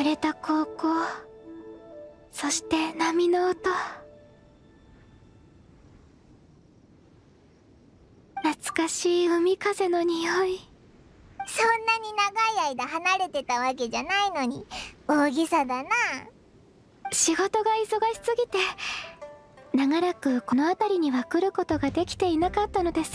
濡れた高校、そして波の音。懐かしい海風の匂い。 そんなに長い間離れてたわけじゃないのに大げさだな。 仕事が忙しすぎて長らくこの辺りには来ることができていなかったのです。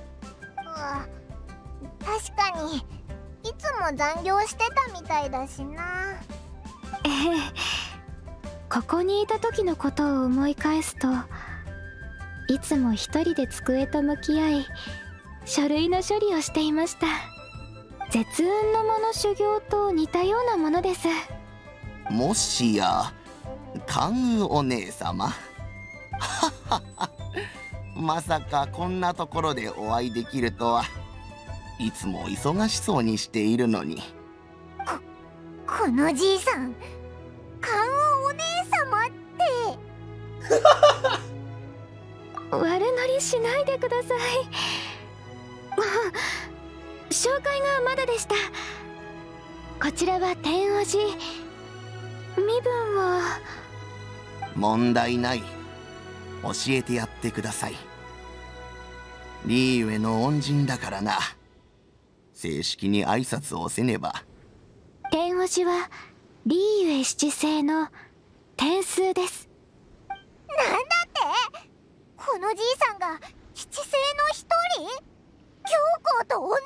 確かにいつも残業してたみたいだしな。 ええ、ここにいた時のことを思い返すと、いつも一人で机と向き合い書類の処理をしていました。絶運の間の修行と似たようなものです。 もしや関羽お姉様まさかこんなところでお会いできるとは。いつも忙しそうにしているのに。 このじいさん、関羽お姉様って悪乗りしないでください。紹介がまだでした。こちらは天王寺。身分は。 問題ない。教えてやってください。リーウェの恩人だからな。正式に挨拶をせねば。 天王寺はリーウェ七星の天数です。 なんだって？このじいさんが七星の一人？教皇と同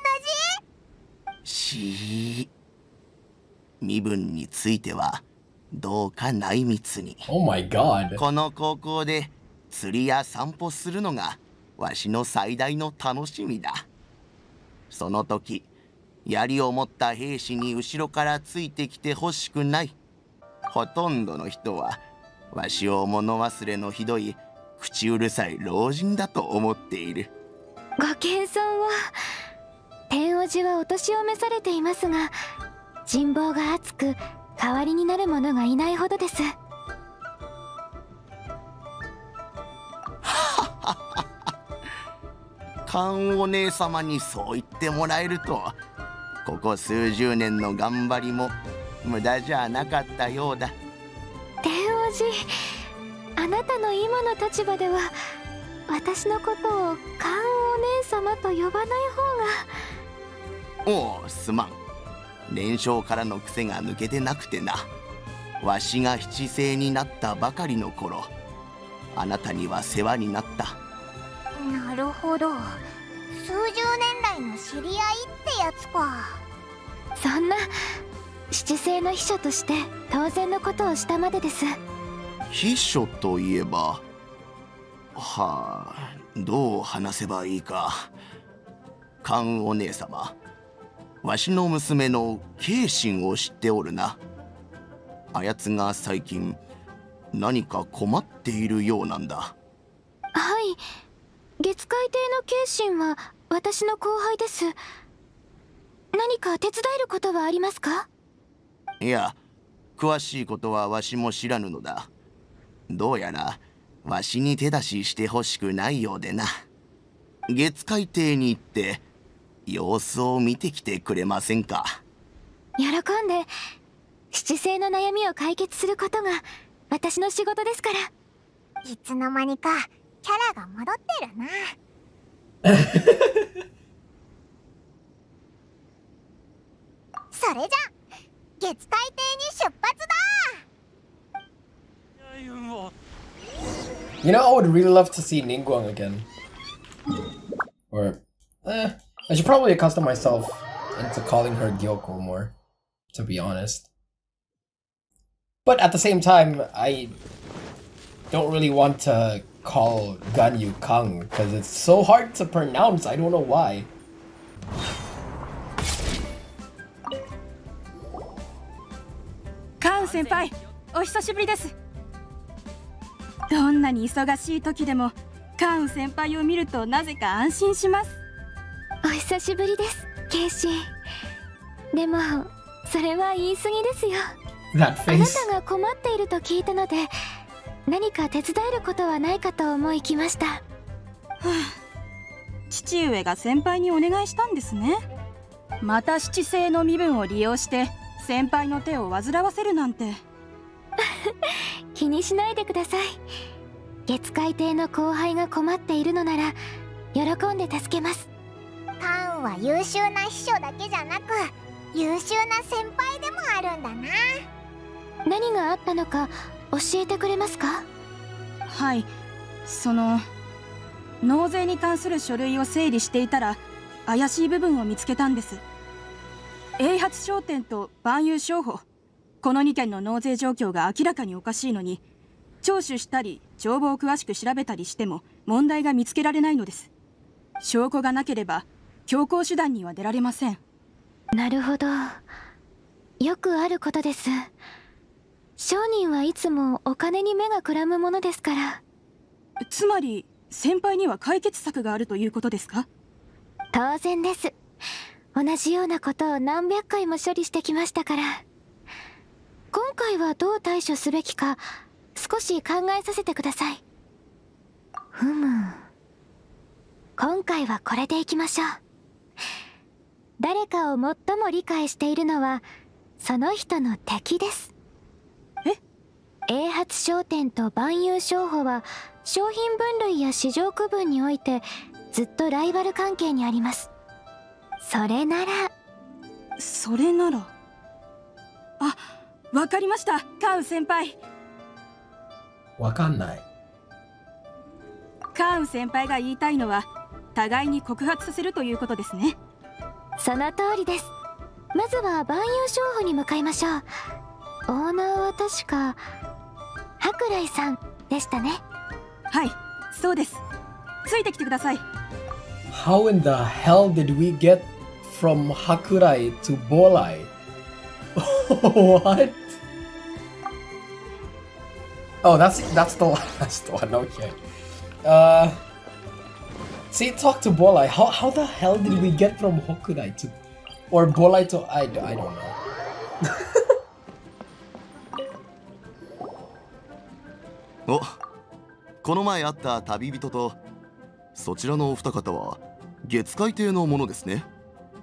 じ？身分についてはどうか内密に。 Oh my god。 この高校で釣りや散歩するのがわしの最大の楽しみだ。その時槍を持った兵士に後ろからついてきてほしくない。ほとんどの人はわしを物忘れのひどい口うるさい老人だと思っている。 ご謙遜を。天王寺はお年を召されていますが、人望が厚く代わりになる者がいないほどです。 関お姉様にそう言ってもらえると、ここ数十年の頑張りも無駄じゃなかったようだ。 天王寺、あなたの今の立場では私のことを関お姉様と呼ばない方が。 おお、すまん。年少からの癖が抜けてなくてな。わしが七星になったばかりの頃、あなたには世話になった。 なるほど。数十年来の知り合いってやつか。 そんな七星の秘書として当然のことをしたまでです。 秘書といえば、どう話せばいいか。関お姉様、わしの娘の慶心を知っておるな。あやつが最近何か困っているようなんだ。 はい、月海亭の慶心は私の後輩です。何か手伝えることはありますか？ いや、詳しいことはわしも知らぬのだ。どうやらわしに手出ししてほしくないようでな。月海亭に行って様子を見てきてくれませんか？ 喜んで。七星の悩みを解決することが私の仕事ですから。 いつの間にかキャラが戻ってるな。それじゃ月海亭に出発だ。 You know, I would really love to see Ningguang again. Or, I should probably accustom myself into calling her Gyoko more, to be honest. But at the same time, I don't really want to call Ganyu Kang, because it's so hard to pronounce, I don't know why. Kang senpai, お久しぶりです。どんなに忙しい時でもカン先輩を見るとなぜか安心します。 お久しぶりです、ケイシー。でもそれは言い過ぎですよ。あなたが困っていると聞いたので、何か手伝えることはないかと思い来ました。 父上が先輩にお願いしたんですね。また七星の身分を利用して先輩の手を煩わせるなんて。 気にしないでください。月海亭の後輩が困っているのなら喜んで助けます。 カンは優秀な秘書だけじゃなく優秀な先輩でもあるんだな。 何があったのか教えてくれますか？ はい、納税に関する書類を整理していたら怪しい部分を見つけたんです。永発商店と万有商法、この2件の納税状況が明らかにおかしいのに、聴取したり帳簿を詳しく調べたりしても問題が見つけられないのです。証拠がなければ強行手段には出られません。 なるほど、よくあることです。商人はいつもお金に目がくらむものですから。 つまり先輩には解決策があるということですか？ 当然です。同じようなことを何百回も処理してきましたから。今回はどう対処すべきか少し考えさせてください。ふむ、今回はこれでいきましょう。誰かを最も理解しているのはその人の敵です。永発商店と万有商法は商品分類や市場区分においてずっとライバル関係にあります。それならあ、わかりました、カーン先輩。 わかんない。 カーン先輩が言いたいのは互いに告発させるということですね。 その通りです。まずは万有商法に向かいましょう。オーナーは確か博来さんでしたね。 はい、そうです。ついてきてください。 How in the hell did we get from Hakurai to Bolai? What? Oh, that's the last one. Okay. See, talk to Bolai. How the hell did we get from Hakurai to or Bolai to I don't know. お、この前会った旅人とそちらのお二方は月海亭のものですね。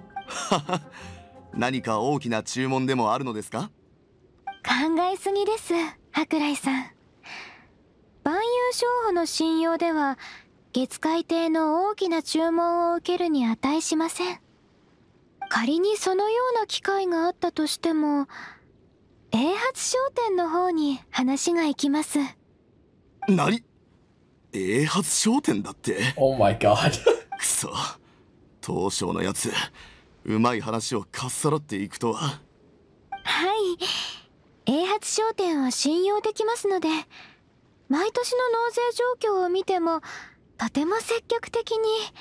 何か大きな注文でもあるのですか？ 考えすぎです、博来さん。万有商法の信用では月海亭の大きな注文を受けるに値しません。仮にそのような機会があったとしても永発商店の方に話が行きます。 何？永発商店だって？ Oh my god. くそ、東証のやつ、うまい話をかっさらっていくとは。 はい、永発商店は信用できますので、毎年の納税状況を見てもとても積極的に。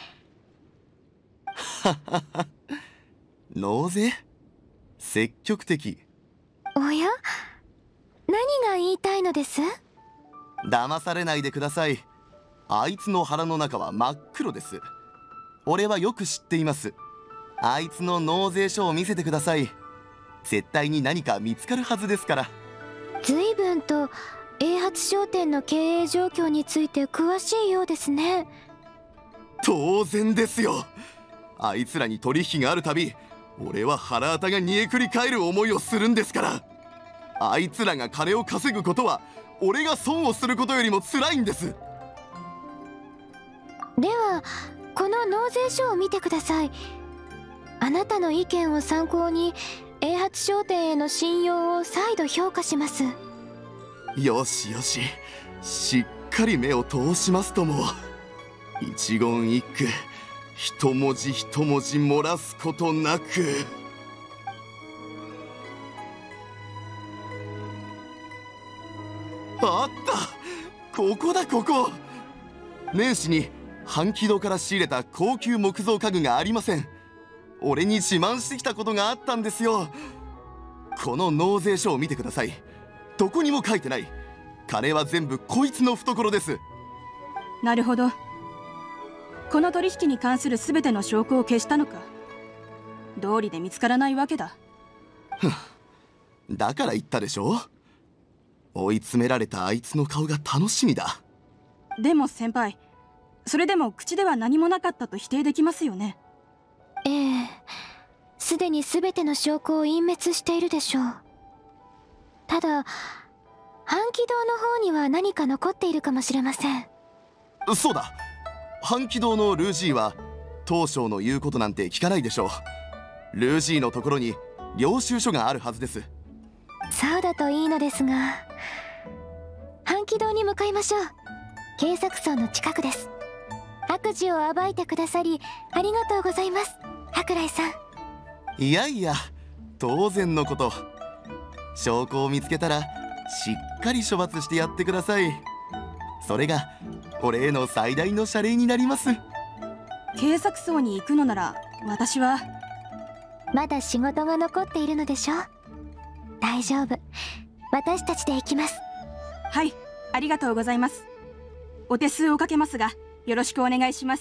納税？積極的？ おや？何が言いたいのです？ 騙されないでください。あいつの腹の中は真っ黒です。俺はよく知っています。あいつの納税書を見せてください。絶対に何か見つかるはずですから。 随分と永発商店の経営状況について詳しいようですね。 当然ですよ。あいつらに取引があるたび俺は腹当たが煮えくり返る思いをするんですから。あいつらが金を稼ぐことは俺が損をすることよりも辛いんです。 ではこの納税書を見てください。あなたの意見を参考に永発商店への信用を再度評価します。 よしよし、しっかり目を通しますとも。一言一句一文字一文字漏らすことなく。あった、ここだここ。年始に半木戸から仕入れた高級木造家具がありません。俺に自慢してきたことがあったんですよ。この納税書を見てください。どこにも書いてない。金は全部こいつの懐です。 なるほど。この取引に関する全ての証拠を消したのか。道理で見つからないわけだ。 だから言ったでしょ。追い詰められたあいつの顔が楽しみだ。 でも先輩、それでも口では何もなかったと否定できますよね。 ええ、すででに全ての証拠を隠滅しているでしょう。ただ半鬼堂の方には何か残っているかもしれません。 そうだ、半鬼堂のルージーは当省の言うことなんて聞かないでしょう。ルージーのところに領収書があるはずです。 そうだといいのですが、半鬼堂に向かいましょう。警察層の近くです。悪事を暴いてくださりありがとうございます、桜井さん。 いやいや、当然のこと。証拠を見つけたらしっかり処罰してやってください。それが俺への最大の謝礼になります。 警察層に行くのなら私は。 まだ仕事が残っているのでしょ。大丈夫、私たちで行きます。 はい、ありがとうございます。お手数をかけますがよろしくお願いします。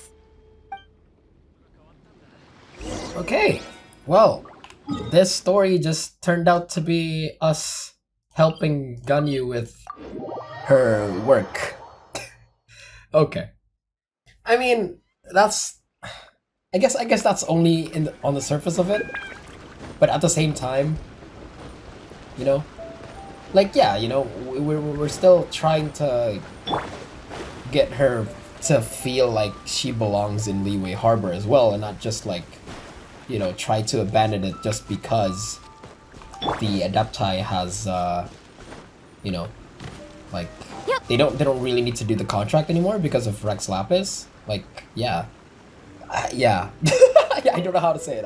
Okay, well, this story just turned out to be us helping Ganyu with her work. Okay. I mean, I guess that's only on the surface of it. But at the same time, you know, like, yeah, you know, we're still trying to get her to feel like she belongs in Liyue Harbor as well, and not just like, you know, try to abandon it just because the Adepti has, you know, like, they don't really need to do the contract anymore because of Rex Lapis. Like, yeah. Yeah. I don't know how to say it.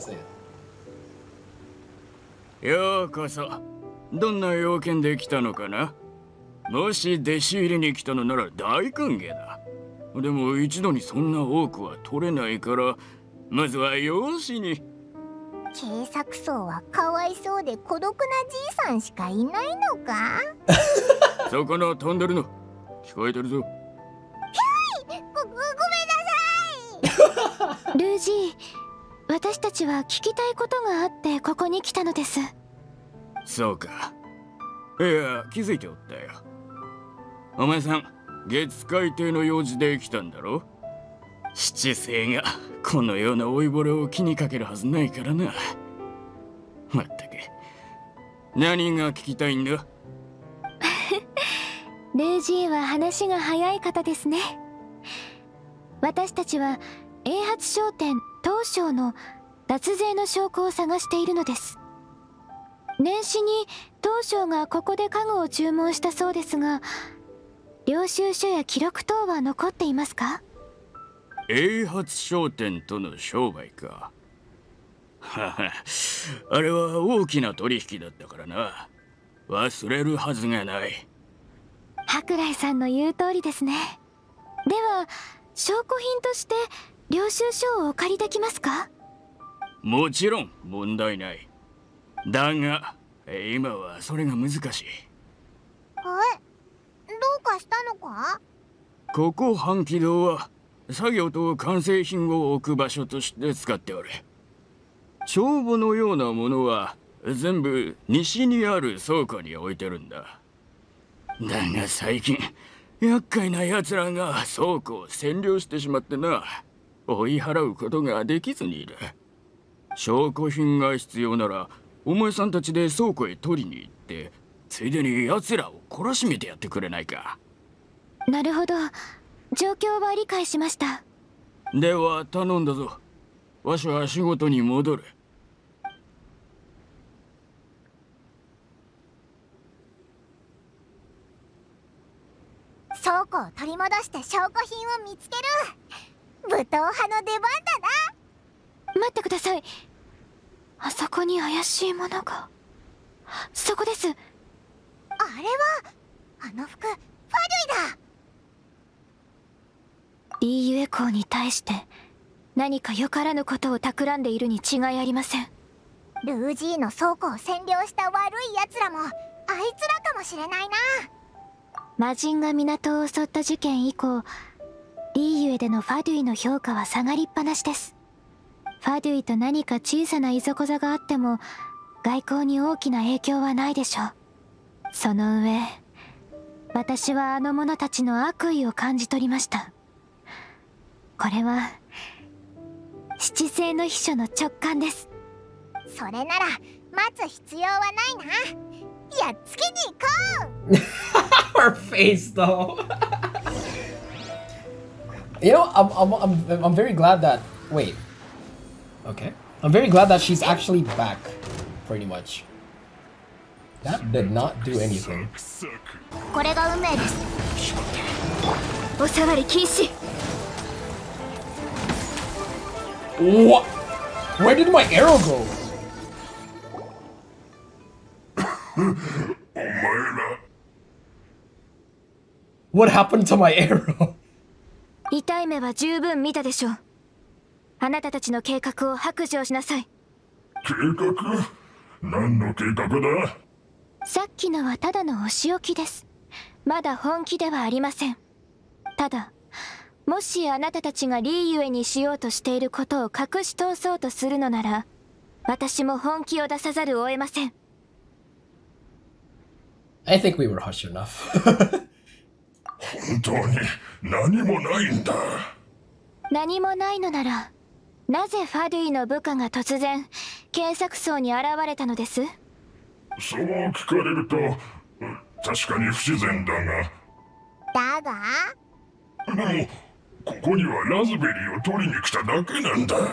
ようこそ。どんな要件で来たのかな。もし弟子入りに来たのなら大歓迎だ。でも一度にそんな多くは取れないから、まずは養子に。 警察層はかわいそうで孤独なじいさんしかいないのか。 そこの飛んでるの聞こえてるぞ。 ごめんなさい。 ルージー、私たちは聞きたいことがあってここに来たのです。 そうか。いや、気づいておったよ。お前さん、月海底の用事で来たんだろ。七星がこのような老いぼれを気にかけるはずないからな。まったく、何が聞きたいんだ。 ルージーは話が早い方ですね。私たちは英発商店当省の脱税の証拠を探しているのです。年始に当省がここで家具を注文したそうですが、領収書や記録等は残っていますか？ 英発商店との商売か。はは、あれは大きな取引だったからな。忘れるはずがない。 桜井さんの言う通りですね。では証拠品として領収書をお借りできますか？ もちろん問題ない。だが今はそれが難しい。 どうかしたのか？ ここ半鬼堂は作業と完成品を置く場所として使っておる。帳簿のようなものは全部西にある倉庫に置いてるんだ。だが最近厄介な奴らが倉庫を占領してしまってな、追い払うことができずにいる。証拠品が必要ならお前さんたちで倉庫へ取りに行って、ついでに奴らを懲らしめてやってくれないか。 なるほど、状況は理解しました。 では頼んだぞ。わしは仕事に戻る。 倉庫を取り戻して証拠品を見つける。武闘派の出番だな。 待ってください。あそこに怪しいものが。そこです。 あれはあの服、ファデュイだ。 リーユエ校に対して何かよからぬことを企んでいるに違いありません。 ルージーの倉庫を占領した悪い奴らもあいつらかもしれないな。 魔人が港を襲った事件以降、リーユエでのファデュイの評価は下がりっぱなしです。ファデュイと何か小さないざこざがあっても外交に大きな影響はないでしょう。その上、私はあの者たちの悪意を感じ取りました。これは七星の秘書の直感です。 それなら待つ必要はないな。やっつけに行こう。 Her face, though. You know, I'm very glad that. Wait. Okay. I'm very glad that she's actually back. Pretty much. That did not do anything. これが運命です。 おさわり禁止。 What? Where did my arrow go? What happened to my arrow? 痛い目は十分見たでしょう。あなたたちの計画を白状しなさい。 計画？何の計画だ？ さっきのはただのお仕置きです。まだ本気ではありません。ただ、もしあなたたちがリーユエにしようとしていることを隠し通そうとするのなら、私も本気を出さざるを得ません。 I think we were hush enough. 本当に何もないんだ。 何もないのなら、なぜファデュイの部下が突然検索層に現れたのです？ そう聞かれると確かに不自然だが。 だがでもここにはラズベリーを取りに来ただけなんだ。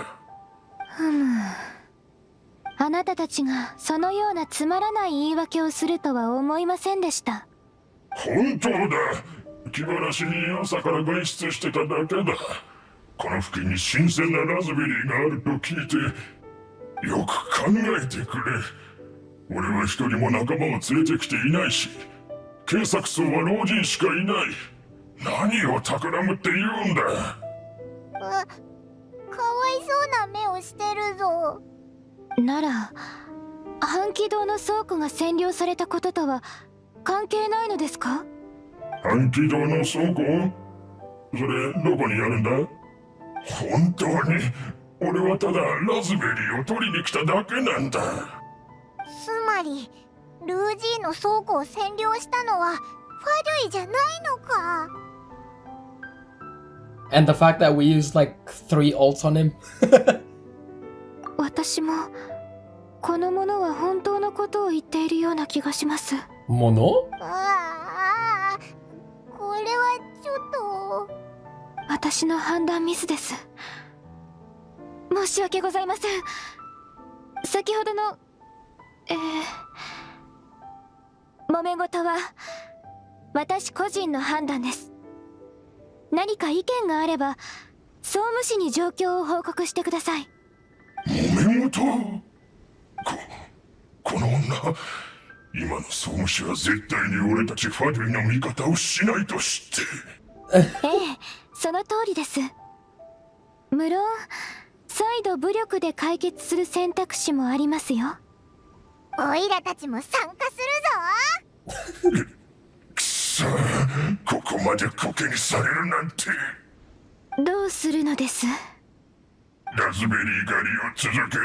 あなたたちがそのようなつまらない言い訳をするとは思いませんでした。 本当だ。気晴らしに朝から外出してただけだ。この付近に新鮮なラズベリーがあると聞いて、よく考えてくれ。俺は一人も仲間を連れてきていないし、警察層は老人しかいない。何を企むって言うんだ。 かわいそうな目をしてるぞ。 なら、半鬼堂の倉庫が占領されたこととは関係ないのですか？ 半鬼堂の倉庫？それどこにあるんだ？本当に俺はただラズベリーを取りに来ただけなんだ。 つまりルージーの倉庫を占領したのはファデュイじゃないのか。 And the fact that we used like 3 ults on him. 私もこの者は本当のことを言っているような気がします。 Mono? ああ、これはちょっと。 私の判断ミスです。申し訳ございません。先ほどの揉め事は私個人の判断です。何か意見があれば総務士に状況を報告してください。 揉め事？この女、今の総務士は絶対に俺たちファデュイの味方をしないと知って。 ええ、その通りです。無論再度武力で解決する選択肢もありますよ。 オイラたちも参加するぞ。 くそ、ここまでコケにされるなんて。 どうするのです？ ラズベリー狩りを続ける。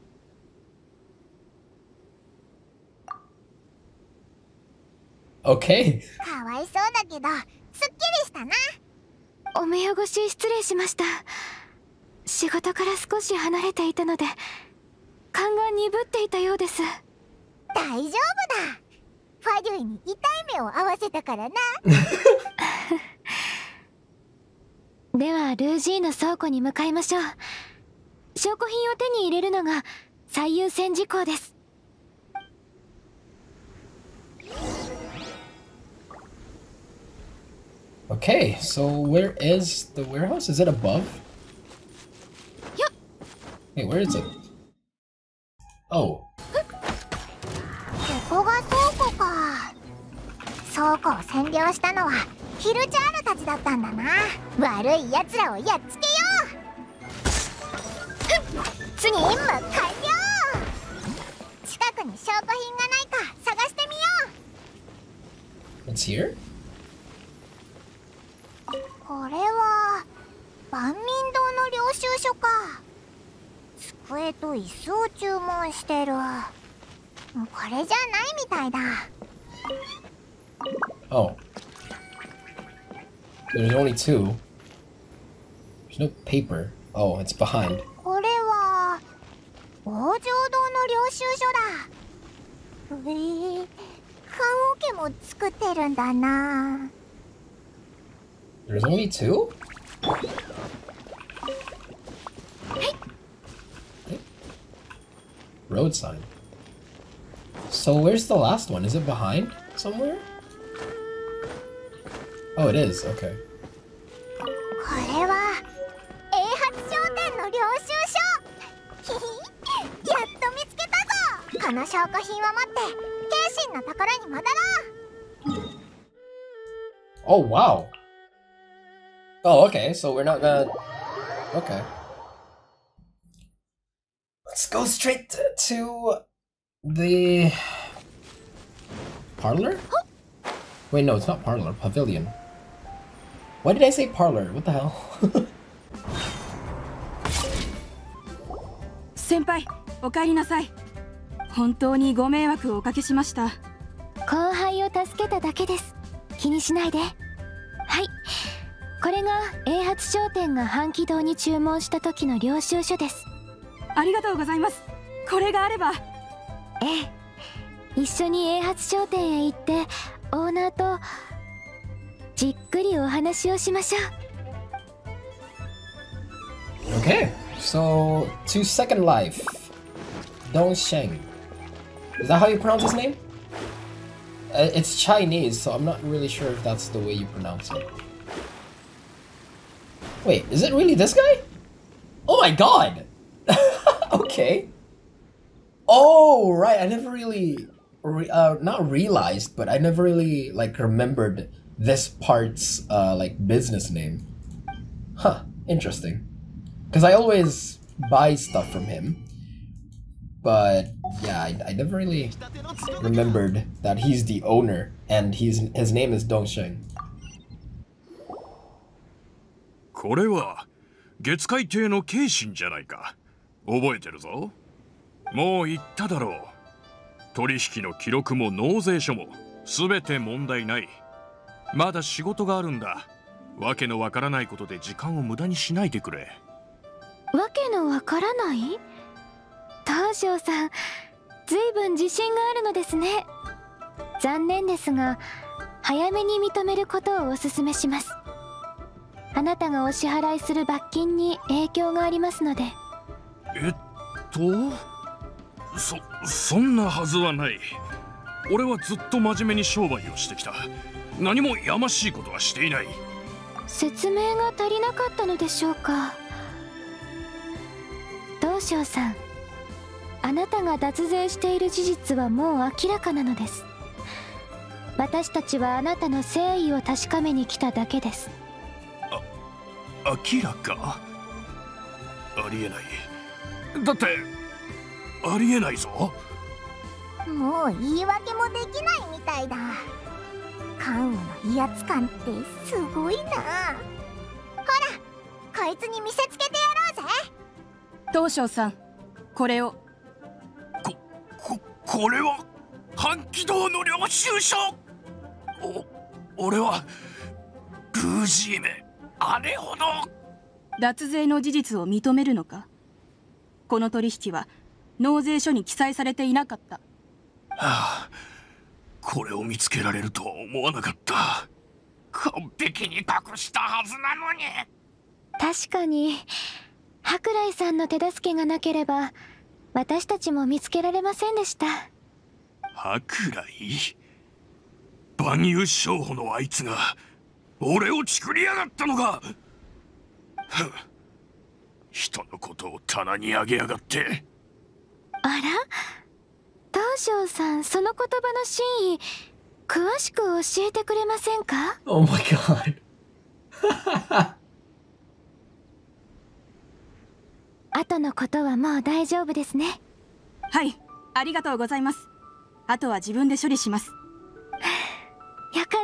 Okay. かわいそうだけどすっきりしたな。 お目汚し失礼しました。仕事から少し離れていたので勘が鈍っていたようです。 大丈夫だ。ファデュイに痛い目を合わせたからな。 ではルージーの倉庫に向かいましょう。証拠品を手に入れるのが最優先事項です。 Okay, so where is the warehouse? Is it above? Yep. Hey, where is it? Oh. ここが倉庫か。倉庫を占領したのはヒルチャールたちだったんだな。悪い奴らをやっつけよう。次任務完了。近くに証拠品がないか探してみよう。 It's here? これは万民堂の領収書か。机と椅子を注文してる。これじゃないみたいだ。 Oh. There's only 2. There's no paper. Oh, it's behind. これは王城堂の桶も作ってるんだな。 There's only two? Road sign. So where's the last one? Is it behind somewhere? Oh, it is. Okay. これは英発商店の領収書。やっと見つけたぞ。この証拠品を持って謙信のところに戻ろう。 Oh, wow. Oh, okay. So we're not gonna... Okay. Let's go straight to the parlor? Wait, no, it's not parlor. Pavilion. Why did I say parlor? What the hell? 先輩、お帰りなさい。本当にご迷惑をおかけしました。 後輩を助けただけです。気にしないで。はい、これが英発商店が半気道に注文した時の領収書です。 ありがとうございます。これがあれば。 ええ、一緒に英発商店へ行ってオーナーとじっくりお話をしましょう。 Okay, so to Second Life. Dongsheng. Is that how you pronounce his name? It's Chinese, so I'm not really sure if that's the way you pronounce it. Wait, is it really this guy? Oh my god! Okay. Oh, right, I never really... not realized, but I never really, like, remembered this part's, like, business name. Huh, interesting. Because I always buy stuff from him. But, yeah, I never really remembered that he's the owner, and his name is Dongsheng. これは月海亭の慶信じゃないか。覚えてるぞ。もう言っただろう。取引の記録も納税書も全て問題ない。まだ仕事があるんだ。わけのわからないことで時間を無駄にしないでくれ。 わけのわからない？東証さん、ずいぶん自信があるのですね。残念ですが、早めに認めることをお勧めします。あなたがお支払いする罰金に影響がありますので。 そんなはずはない。俺はずっと真面目に商売をしてきた。何もやましいことはしていない。 説明が足りなかったのでしょうか。東証さん、あなたが脱税している事実はもう明らかなのです。私たちはあなたの誠意を確かめに来ただけです。 明らか？ありえない。だってありえないぞ。 もう言い訳もできないみたいだ。関羽の威圧感ってすごいな。ほら、こいつに見せつけてやろうぜ。 東証さん、これを。 これは半気道の領収書。俺はルージーメ、あれほど。 脱税の事実を認めるのか。この取引は納税書に記載されていなかった。 はあ、これを見つけられるとは思わなかった。完璧に隠したはずなのに。 確かに舶来さんの手助けがなければ私たちも見つけられませんでした。 舶来？万有商法のあいつが俺を作りやがったのか。人のことを棚にあげやがって。 あら、東証さん、その言葉の真意詳しく教えてくれませんか？ Oh my god. 後のことはもう大丈夫ですね。 はい、ありがとうございます。あとは自分で処理します。 よかった。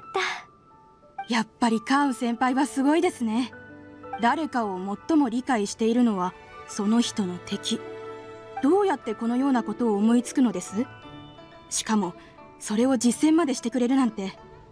やっぱりカーン先輩はすごいですね。誰かを最も理解しているのはその人の敵。どうやってこのようなことを思いつくのです？しかもそれを実践までしてくれるなんて。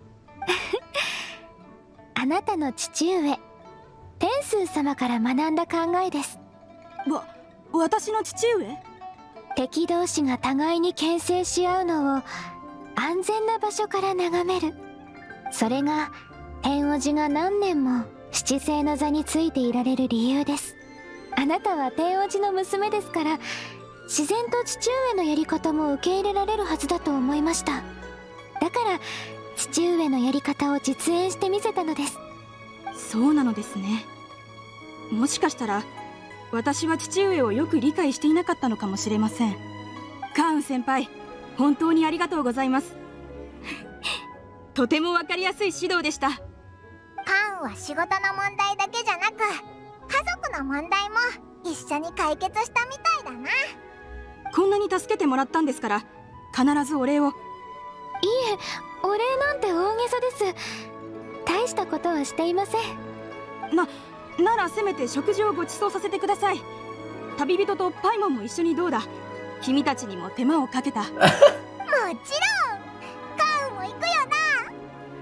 あなたの父上天数様から学んだ考えです。 私の父上？ 敵同士が互いに牽制し合うのを安全な場所から眺める。それが天王寺が何年も七星の座についていられる理由です。あなたは天王寺の娘ですから、自然と父上のやり方も受け入れられるはずだと思いました。だから父上のやり方を実演してみせたのです。 そうなのですね。もしかしたら私は父上をよく理解していなかったのかもしれません。カーン先輩、本当にありがとうございます。とても分かりやすい指導でした。 カーンは仕事の問題だけじゃなく、家族の問題も一緒に解決したみたいだな。 こんなに助けてもらったんですから、必ずお礼を。 いえ、お礼なんて大げさです。大したことはしていません。 ならせめて食事をご馳走させてください。旅人とパイモンも一緒にどうだ。君たちにも手間をかけた。もちろん、 カーンも行くよな。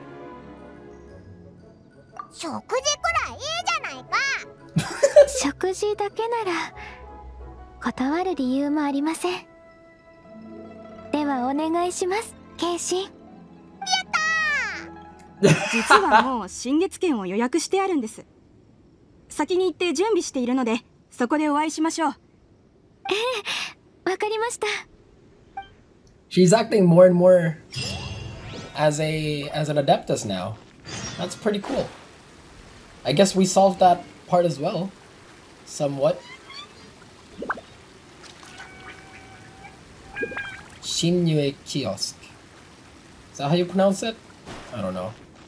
食事くらいいいじゃないか。 食事だけなら断る理由もありません。ではお願いします、慶心。 実はもう新月券を予約してあるんです。先に行って準備しているので、そこでお会いしましょう。 ええ、わかりました。 She's acting more and more as an adeptus now. That's pretty cool. I guess we solved that part as well, somewhat. Shinyue Kiosk. Is that how you pronounce it? I don't know.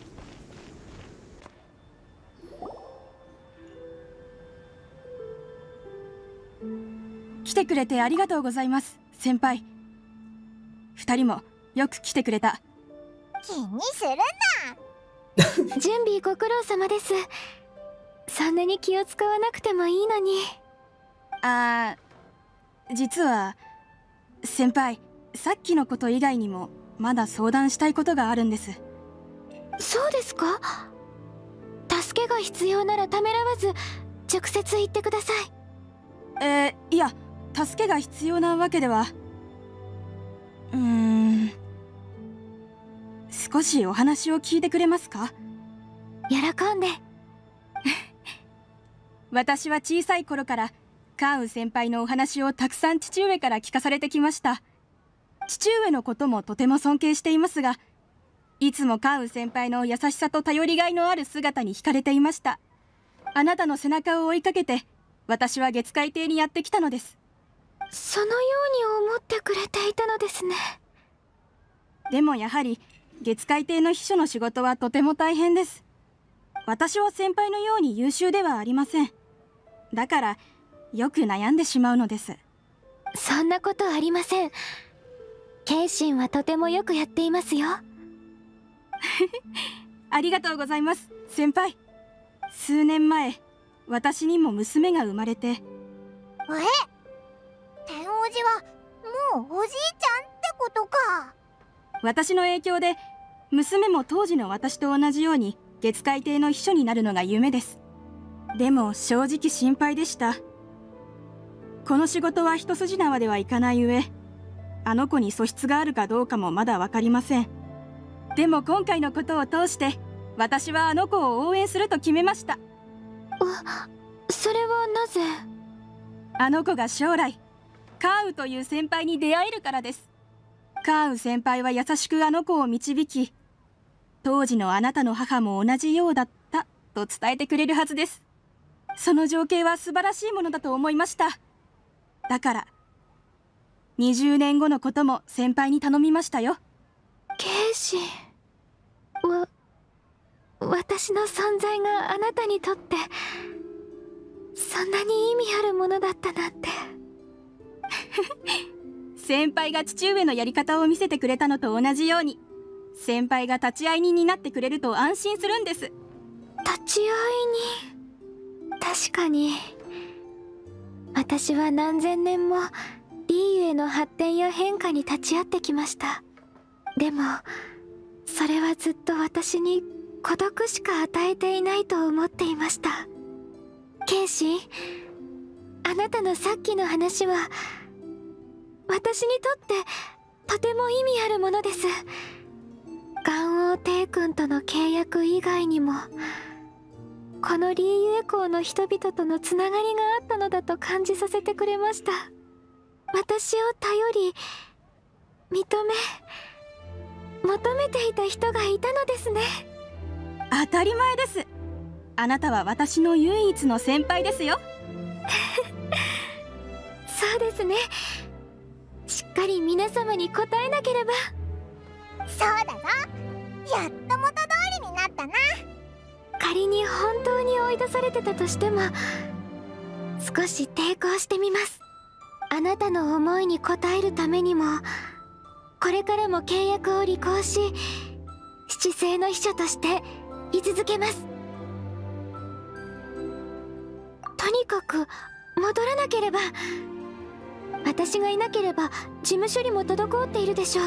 来てくれてありがとうございます、先輩。二人もよく来てくれた。 気にするな。 準備ご苦労様です。そんなに気を使わなくてもいいのに。 実は先輩、さっきのこと以外にもまだ相談したいことがあるんです。 そうですか？助けが必要ならためらわず直接言ってください。 いや、助けが必要なわけでは。少しお話を聞いてくれますか？ 喜んで。 私は小さい頃からカーン先輩のお話をたくさん父上から聞かされてきました。父上のこともとても尊敬していますが、いつもカーン先輩の優しさと頼りがいのある姿に惹かれていました。あなたの背中を追いかけて私は月海亭にやってきたのです。 そのように思ってくれていたのですね。 でもやはり月海亭の秘書の仕事はとても大変です。私は先輩のように優秀ではありません。だからよく悩んでしまうのです。 そんなことありません。慶心はとてもよくやっていますよ。 ありがとうございます、先輩。数年前、私にも娘が生まれて。 天王寺はもうおじいちゃんってことか。 私の影響で娘も当時の私と同じように月海亭の秘書になるのが夢です。でも正直心配でした。この仕事は一筋縄ではいかない上、あの子に素質があるかどうかもまだ分かりません。でも今回のことを通して私はあの子を応援すると決めました。 それはなぜ？ あの子が将来カーウという先輩に出会えるからです。カーウ先輩は優しくあの子を導き、当時のあなたの母も同じようだったと伝えてくれるはずです。その情景は素晴らしいものだと思いました。だから20年後のことも先輩に頼みましたよ。 慶心、私の存在があなたにとってそんなに意味あるものだったなんて。 先輩が父上のやり方を見せてくれたのと同じように、先輩が立ち会い人になってくれると安心するんです。 立ち会い人？確かに私は何千年もリーユへの発展や変化に立ち会ってきました。でもそれはずっと私に孤独しか与えていないと思っていました。慶心、あなたのさっきの話は私にとってとても意味あるものです。ガンオー帝君との契約以外にも、このリーユエ港の人々とのつながりがあったのだと感じさせてくれました。私を頼り、認め、求めていた人がいたのですね。 当たり前です。あなたは私の唯一の先輩ですよ。 そうですね。しっかり皆様に答えなければ。 そうだぞ。やっと元通りになったな。 仮に本当に追い出されてたとしても、少し抵抗してみます。あなたの思いに応えるためにも、これからも契約を履行し、七星の秘書として居続けます。とにかく戻らなければ。私がいなければ事務処理も滞っているでしょう。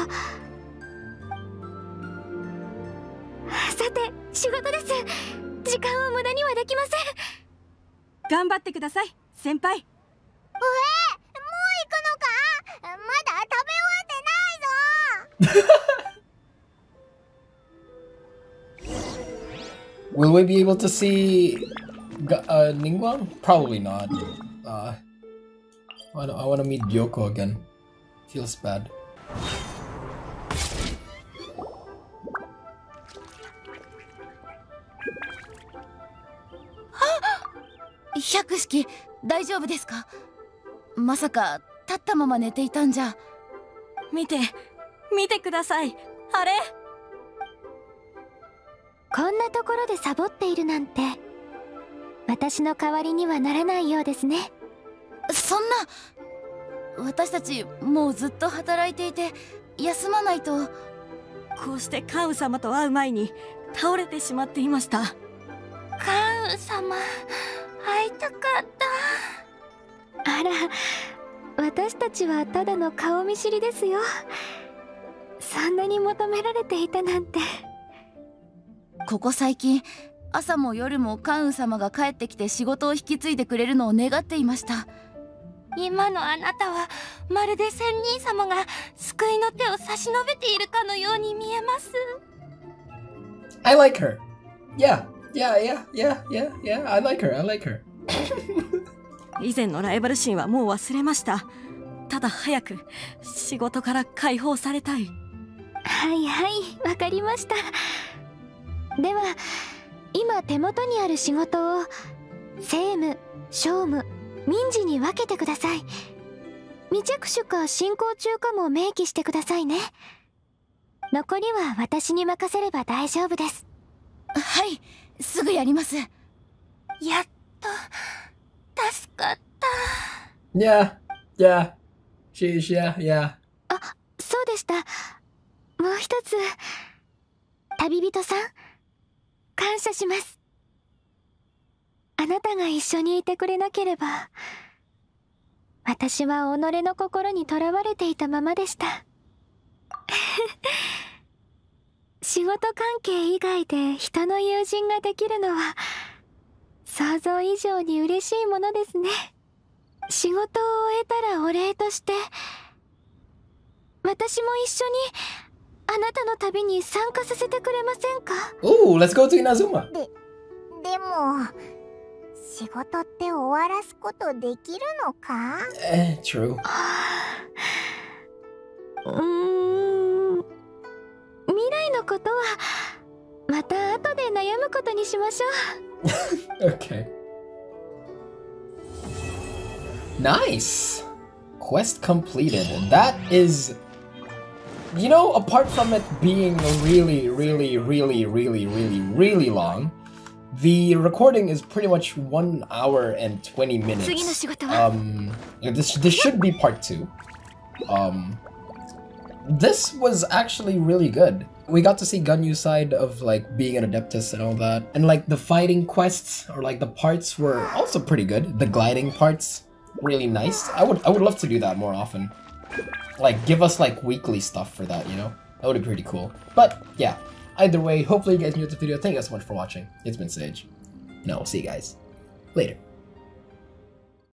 さて、仕事です。時間を無駄にはできません。 頑張ってください、先輩。 もう行くのか？まだ食べ終わってないぞ。 Will we be able to see Ningguang? Probably not. I want to meet Gyoko again. Feels bad. 百式大丈夫ですか？まさか立ったまま寝ていたんじゃ。 見てください、あれ。 こんなところでサボっているなんて、私の代わりにはならないようですね。 そんな、私たちもうずっと働いていて休まないと。 こうしてカンウ様と会う前に倒れてしまっていました。 カンウ様、会いたかった。あら、私たちはただの顔見知りですよ。そんなに求められていたなんて。 ここ最近、朝も夜もカンウ様が帰ってきて仕事を引き継いでくれるのを願っていました。 今のあなたはまるで仙人様が救いの手を差し伸べているかのように見えます。 I like her. Yeah, I like her. 以前のライバル心はもう忘れました。ただ早く仕事から解放されたい。 はいはい、わかりました。では今手元にある仕事を政務、商務、民事に分けてください。未着手か進行中かも明記してくださいね。残りは私に任せれば大丈夫です。 はい、すぐやります。 やっと助かった。 Yeah. Yeah. あ、そうでした。もう一つ、旅人さん、感謝します。あなたが一緒にいてくれなければ、私は己の心にとらわれていたままでした。仕事関係以外で人の友人ができるのは想像以上に嬉しいものですね。仕事を終えたらお礼として、私も一緒にあなたの旅に参加させてくれませんか？ Ooh, let's go to Inazuma. でも仕事って終わらすことできるのか？ True. 未来のことはまた後で悩むことにしましょう。 Okay. Nice! Quest completed. That is... You know, apart from it being really long, the recording is pretty much 1 hour and 20 minutes. This should be part 2. This was actually really good. We got to see Gunyu's side of like being an Adeptus and all that. And like the fighting quests or like the parts were also pretty good. The gliding parts, really nice. I would love to do that more often. Like give us like weekly stuff for that, you know? That would be pretty cool. But yeah, either way, hopefully you guys enjoyed the video. Thank you guys so much for watching. It's been Sage. And I will see you guys later.